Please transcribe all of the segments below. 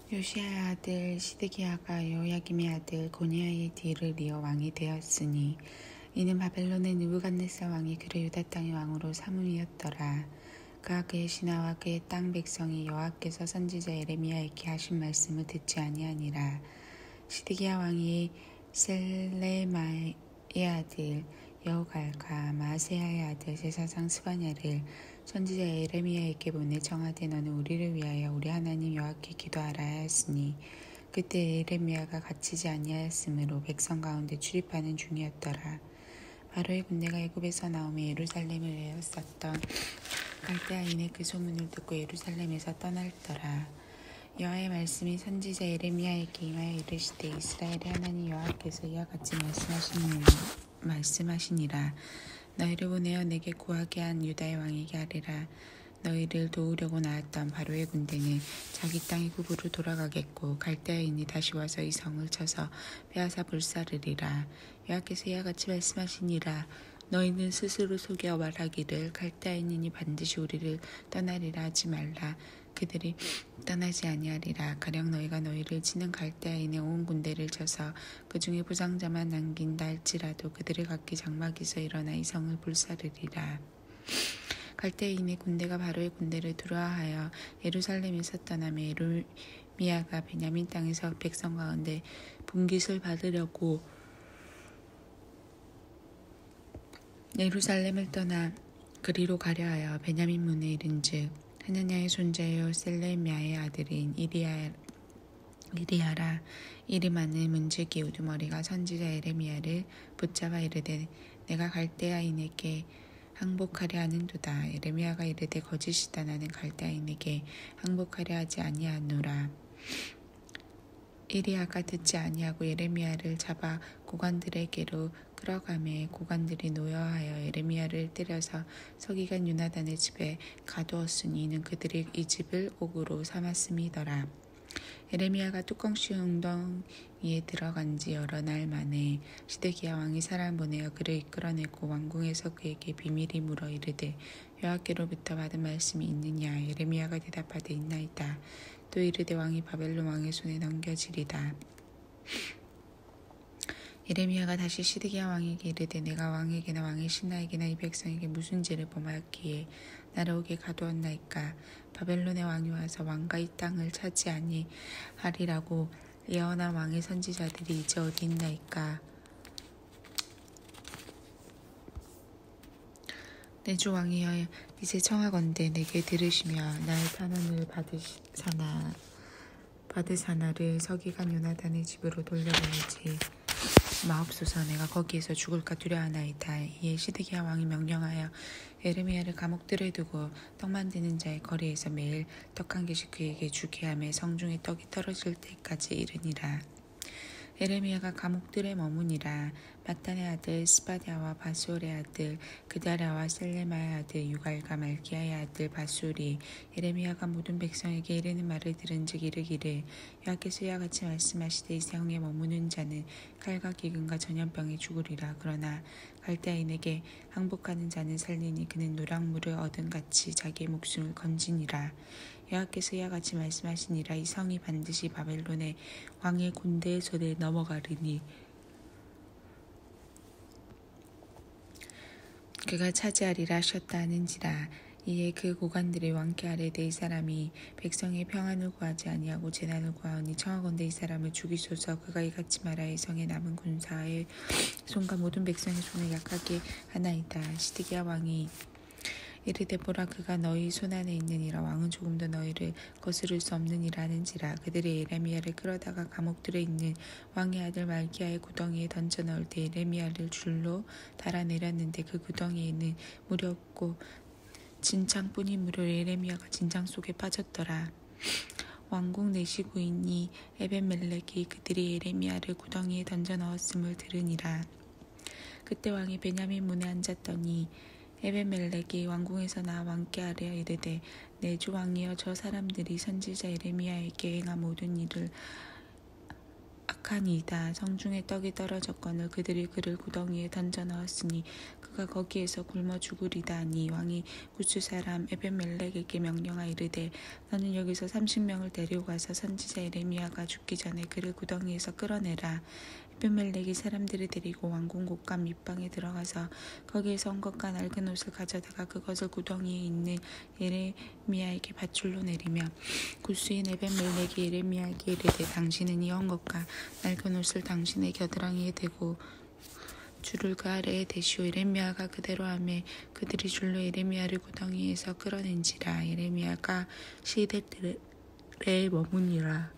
요시야의 아들 시드기야가 여호야김의 아들 고니야의 뒤를 이어 왕이 되었으니 이는 바벨론의 느부갓네살 왕이 그를 유다 땅의 왕으로 삼음이었더라. 그가 그의 신하와 그의 땅 백성이 여호와께서 선지자 예레미야에게 하신 말씀을 듣지 아니하니라. 시드기야 왕이 셀레마의 아들 여호갈과 마아세야의 아들 제사장 스바냐를 선지자 예레미야에게 보내 청하되 너는 우리를 위하여 우리 하나님 여호와께 기도하라 하였으니 그때 예레미야가 갇히지 아니하였으므로 백성 가운데 출입하는 중이었더라. 바로의 군대가 애굽에서 나오며 예루살렘을 에워쌌던 갈대아인의 그 소문을 듣고 예루살렘에서 떠났더라. 여호와의 말씀이 선지자 예레미야에게 임하여 이르시되 이스라엘의 하나님 여호와께서 이와 같이 말씀하시니라. 너희를 보내어 내게 구하게 한 유다의 왕에게 아뢰라. 너희를 도우려고 나왔던 바로의 군대는 자기 땅의 국으로 돌아가겠고 갈대아인이 다시 와서 이 성을 쳐서 빼앗아 불사르리라. 여호와께서 이와 같이 말씀하시니라. 너희는 스스로 속여 말하기를 갈대아인이 반드시 우리를 떠나리라 하지 말라. 그들이 떠나지 아니하리라. 가령 너희가 너희를 치는 갈대아인의 온 군대를 쳐서 그 중에 부상자만 남긴다 할지라도 그들을 각기 장막에서 일어나 이 성을 불사르리라. 갈대아인의 군대가 바로의 군대를 두려워하여 예루살렘에서 떠나며 예레미야가 베냐민 땅에서 백성 가운데 분깃을 받으려고 예루살렘을 떠나 그리로 가려 하여 베냐민 문에 이른즉 하나냐의 손자요 셀레미야의 아들인 이리야라. 이르마는 문지기 우두머리가 선지자 예레미야를 붙잡아 이르되 내가 갈대아인에게 항복하려 하는도다. 예레미야가 이르되 거짓이다. 나는 갈대아인에게 항복하려 하지 아니하노라. 이리야가 듣지 아니하고 예레미야를 잡아 고관들에게로 끌어가매 고관들이 노여하여 예레미야를 때려서 서기관 요나단의 집에 가두었으니 이는 그들이 이 집을 옥으로 삼았음이더라. 예레미야가 뚜껑 씌운 웅덩이에 들어간 지 여러 날 만에 시드기야 왕이 사람 보내어 그를 이끌어내고 왕궁에서 그에게 비밀이 물어 이르되 여호와께로부터 받은 말씀이 있느냐. 예레미야가 대답하되 있나이다. 또 이르되 왕이 바벨론 왕의 손에 넘겨지리다. 예레미야가 다시 시드기야 왕에게 이르되 내가 왕에게나 왕의 신하에게나 이 백성에게 무슨 죄를 범하였기에 나를 옥에 가두었나이까. 바벨론의 왕이 와서 왕과 이 땅을 차지 아니하리라고 예언한 왕의 선지자들이 이제 어디 있나이까. 내 주 왕이여 이제 청하건대 내게 들으시며 나의 탄원을 받으사나를 서기관 요나단의 집으로 돌려보내지 마옵소서. 내가 거기에서 죽을까 두려워하나이다. 이에 시드기야 왕이 명령하여 예레미야를 감옥들에 두고 떡 만드는 자의 거리에서 매일 떡 한 개씩 그에게 주게 하며 성중에 떡이 떨어질 때까지 이르니라. 예레미야가 감옥들에 머무니라. 마탄의 아들 스바랴와 바술의 아들 그다랴와 셀레마의 아들 유갈과 말기야의 아들 바술이 예레미야가 모든 백성에게 이르는 말을 들은즉 이르기를 여호와께서 이와 같이 말씀하시되 이 성에 머무는 자는 칼과 기근과 전염병에 죽으리라. 그러나 갈대아인에게 항복하는 자는 살리니 그는 노랑물을 얻은 같이 자기의 목숨을 건지니라. 여호와께서 이와 같이 말씀하시니라. 이 성이 반드시 바벨론의 왕의 군대의 손에 넘어가리니 그가 차지하리라 하셨다 하는지라. 이에 그 고관들이 왕께 아뢰되 이 사람이 백성의 평안을 구하지 아니하고 재난을 구하오니 청하건대 이 사람을 죽이소서. 그가 이같이 말하여 이 성에 남은 군사의 손과 모든 백성의 손을 약하게 하나이다. 시드기야 왕이 이르되 보라 그가 너희 손안에 있느니라. 왕은 조금도 너희를 거스를 수 없느니라 하는지라. 그들이 예레미야를 끌어다가 감옥들에 있는 왕의 아들 말기야의 구덩이에 던져 넣을 때 예레미야를 줄로 달아내렸는데 그 구덩이에는 물이 없고 진창뿐이므로 예레미야가 진창 속에 빠졌더라. 왕궁 내시부인이 에벤멜렉이 그들이 예레미야를 구덩이에 던져 넣었음을 들으니라. 그때 왕이 베냐민 문에 앉았더니 에벤멜렉이 왕궁에서 나와 왕께 아뢰어 이르되 내 주 왕이여 저 사람들이 선지자 예레미야에게 행한 모든 일을 악하니이다. 성중에 떡이 떨어졌거늘 그들이 그를 구덩이에 던져 넣었으니 그가 거기에서 굶어 죽으리다 하니 왕이 구스 사람 에벤멜렉에게 명령하여 이르되 너는 여기서 30명을 데리고 가서 선지자 예레미야가 죽기 전에 그를 구덩이에서 끌어내라. 에벤멜렉이 사람들을 데리고 왕궁 곳간 밑방에 들어가서 거기에서 헝겊과 낡은 옷을 가져다가 그것을 구덩이에 있는 예레미야에게 밧줄로 내리며 구스인 에벤멜렉이 예레미야에게 이르되 당신은 이 헝겊과 낡은 옷을 당신의 겨드랑이에 대고 줄을 그 아래에 대시오. 예레미야가 그대로 하매 그들이 줄로 예레미야를 구덩이에서 끌어낸지라. 예레미야가 시드기야에 머무니라.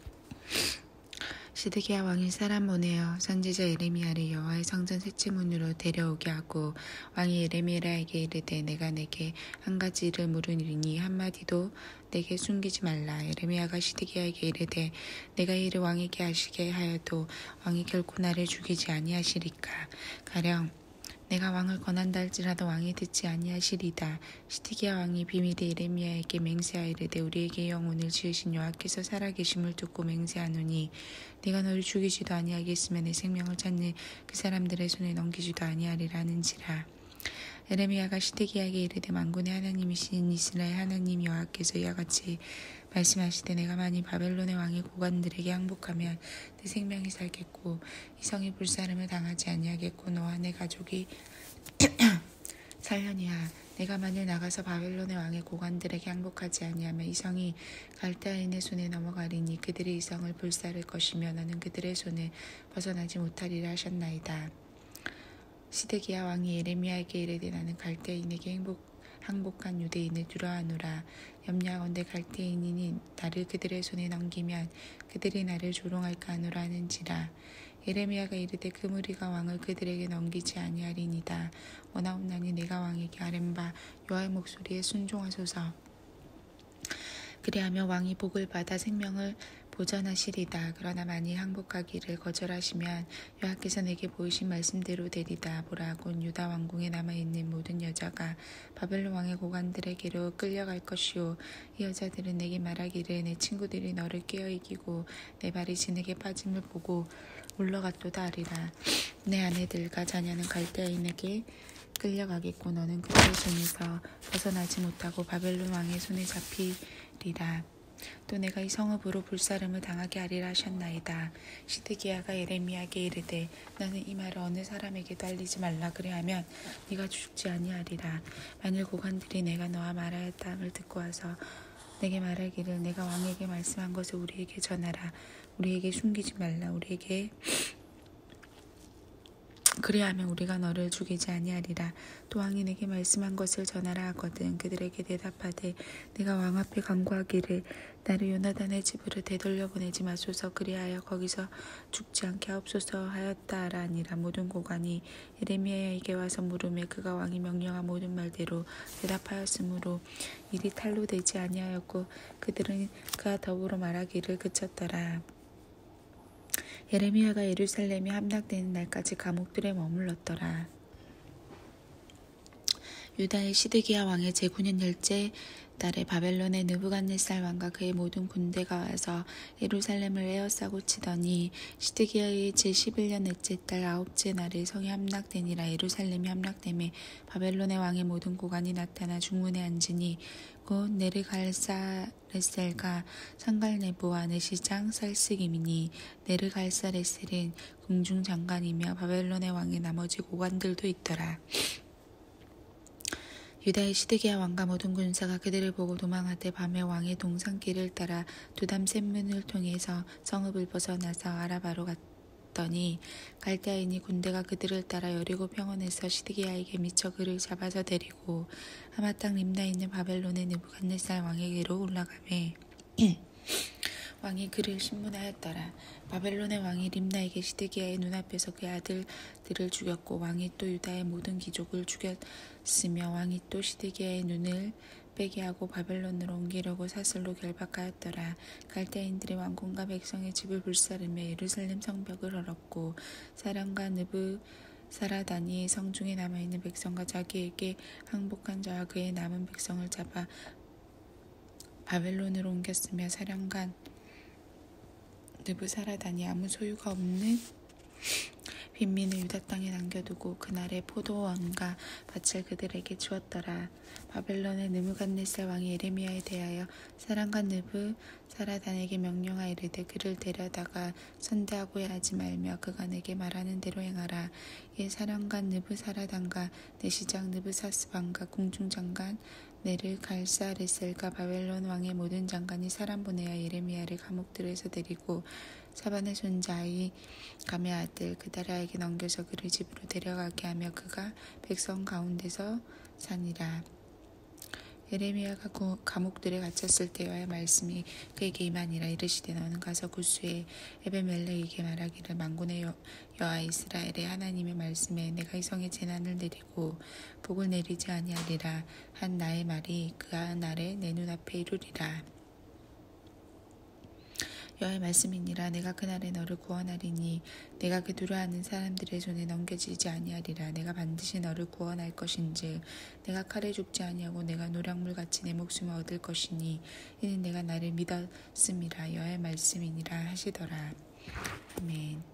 시드기야 왕이 사람 보내어 선지자 예레미야를 여호와의 성전 셋째문으로 데려오게 하고 왕이 예레미야에게 이르되 내가 내게 한 가지 일을 물으리니 한마디도 내게 숨기지 말라. 예레미야가 시드기야에게 이르되 내가 이를 왕에게 하시게 하여도 왕이 결코 나를 죽이지 아니하시리까. 가령 내가 왕을 권한다 할지라도 왕이 듣지 아니하시리다. 시드기야 왕이 비밀에 예레미야에게 맹세하여 이르되 우리에게 영혼을 지으신 여호와께서 살아계심을 듣고 맹세하노니 네가 너를 죽이지도 아니하겠으며 내 생명을 찾는 그 사람들의 손에 넘기지도 아니하리라는지라. 예레미야가 시드기야에게 이르되 만군의 하나님이신 이스라엘 하나님 여호와께서 이와 같이 말씀하시되 내가 만일 바벨론의 왕의 고관들에게 항복하면 내 생명이 살겠고 이 성이 불사름을 당하지 아니하겠고 너와 내 가족이 살려니와 내가 만일 나가서 바벨론의 왕의 고관들에게 항복하지 아니하면 이 성이 갈대아인의 손에 넘어가리니 그들이 이 성을 불사를 것이며 너는 그들의 손을 벗어나지 못하리라 하셨나이다. 시드기야 왕이 예레미야에게 이르되 나는 갈대인에게 항복한 유대인을 두려워하노라. 염려하건대 갈대인이 나를 그들의 손에 넘기면 그들이 나를 조롱할까 하노라 하는지라. 예레미야가 이르되 그 무리가 왕을 그들에게 넘기지 아니하리니이다. 원하옵나니 내가 왕에게 아뢰는 바 여호와의 목소리에 순종하소서. 그리하며 왕이 복을 받아 생명을 보전하시리다. 그러나 만일 항복하기를 거절하시면 여호와께서 내게 보이신 말씀대로 되리다. 보라 곧 유다 왕궁에 남아있는 모든 여자가 바벨론 왕의 고관들에게로 끌려갈 것이요 이 여자들은 내게 말하기를 내 친구들이 너를 깨어 이기고 내 발이 진흙에 빠짐을 보고 올라갔도다 하리라. 내 아내들과 자녀는 갈대아인에게 끌려가겠고 너는 그들의 손에서 벗어나지 못하고 바벨론 왕의 손에 잡히리라. 또 내가 이 성읍으로 불사름을 당하게 하리라 하셨나이다. 시드기야가 예레미야에게 이르되 너는 이 말을 어느 사람에게도 알리지 말라. 그리하면 네가 죽지 아니하리라. 만일 고관들이 내가 너와 말하였다함을 듣고 와서 내게 말하기를 내가 왕에게 말씀한 것을 우리에게 전하라. 우리에게 숨기지 말라. 우리에게 그리하면 우리가 너를 죽이지 아니하리라. 또 왕이 내게 말씀한 것을 전하라 하거든 그들에게 대답하되 내가 왕 앞에 간구하기를 나를 요나단의 집으로 되돌려 보내지 마소서. 그리하여 거기서 죽지 않게 하옵소서 하였다 하라 하니라. 모든 고관이 예레미야에게 와서 물으매 그가 왕이 명령한 모든 말대로 대답하였으므로 일이 탈로 되지 아니하였고 그들은 그와 더불어 말하기를 그쳤더라. 예레미야가 예루살렘이 함락되는 날까지 감옥들에 머물렀더라. 유다의 시드기야 왕의 제9년 열째 달에 바벨론의 느부갓네살 왕과 그의 모든 군대가 와서 예루살렘을 에워싸고 치더니 시드기야의 제11년 넷째 달 9째 날에 성이 함락되니라. 예루살렘이 함락되매 바벨론의 왕의 모든 고관이 나타나 중문에 앉으니 곧 네르갈사레셀과 상갈네부와 내시장 살스김이니 네르갈사레셀은 궁중장관이며 바벨론의 왕의 나머지 고관들도 있더라. 유다의 시드기야 왕과 모든 군사가 그들을 보고 도망하되 밤에 왕의 동산길을 따라 두담 샘문을 통해서 성읍을 벗어나서 아라바로 갔더니 갈대아인이 군대가 그들을 따라 여리고 평원에서 시드기야에게 미쳐 그를 잡아서 데리고 하마 땅 림나에 있는 바벨론의 느부갓네살 왕에게로 올라가매 왕이 그를 신문하였더라. 바벨론의 왕이 림나에게 시드기야의 눈앞에서 그의 아들들을 죽였고 왕이 또 유다의 모든 귀족을 죽였으며 왕이 또 시드기야의 눈을 빼게 하고 바벨론으로 옮기려고 사슬로 결박하였더라. 갈대인들이 왕궁과 백성의 집을 불사르며 예루살렘 성벽을 헐었고 사령관 느부사라단이 성중에 남아있는 백성과 자기에게 항복한 자와 그의 남은 백성을 잡아 바벨론으로 옮겼으며 사령관 느부사라단이 아무 소유가 없는 빈민을 유다 땅에 남겨두고 그날의 포도원과 밭을 그들에게 주었더라. 바벨론의 느부갓네살 왕이 예레미야에 대하여 사람과 느부사라단에게 명령하여 이르되 그를 데려다가 선대하고 하지 말며 그가 내게 말하는 대로 행하라. 이에 사람과 느부사라단과 내시장 느부사스반과 궁중장관 네르갈사레셀과 바벨론 왕의 모든 장관이 사람 보내어 예레미야를 감옥들에서 데리고 사반의 손자의 감의 아들 그다라에게 넘겨서 그를 집으로 데려가게 하며 그가 백성 가운데서 사니라. 예레미야가 감옥들에 갇혔을 때 여호와의 말씀이 그에게 임하니라. 이르시되 너는 가서 구스의 에베멜렉에게 말하기를 만군의 여호와 이스라엘의 하나님의 말씀에 내가 이 성에 재난을 내리고 복을 내리지 아니하리라 한 나의 말이 그 날에 내 눈앞에 이루리라. 여호와의 말씀이니라. 내가 그날에 너를 구원하리니 내가 그 두려워하는 사람들의 손에 넘겨지지 아니하리라. 내가 반드시 너를 구원할 것인즉 내가 칼에 죽지 아니하고 내가 노량물같이 내 목숨을 얻을 것이니 이는 내가 나를 믿었음이라. 여호와의 말씀이니라 하시더라. 아멘.